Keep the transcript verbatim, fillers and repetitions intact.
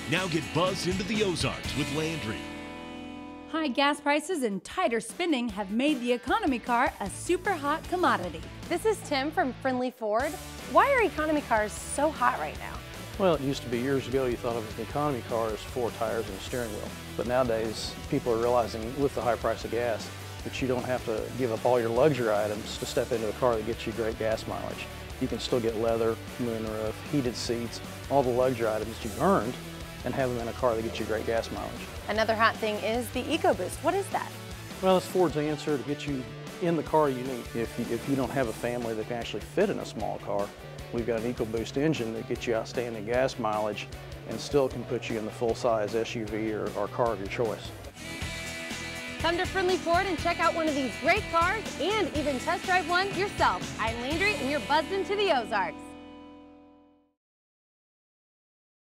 Now get buzzed into the Ozarks with Landry. High gas prices and tighter spending have made the economy car a super hot commodity. This is Tim from Friendly Ford. Why are economy cars so hot right now? Well, it used to be years ago you thought of an economy car as four tires and a steering wheel. But nowadays, people are realizing with the high price of gas that you don't have to give up all your luxury items to step into a car that gets you great gas mileage. You can still get leather, moonroof, heated seats, all the luxury items you've earned, and have them in a car that gets you great gas mileage. Another hot thing is the EcoBoost. What is that? Well, it's Ford's answer to get you in the car you need. If you, if you don't have a family that can actually fit in a small car, we've got an EcoBoost engine that gets you outstanding gas mileage and still can put you in the full-size S U V or, or car of your choice. Come to Friendly Ford and check out one of these great cars and even test drive one yourself. I'm Landry and you're buzzed into the Ozarks.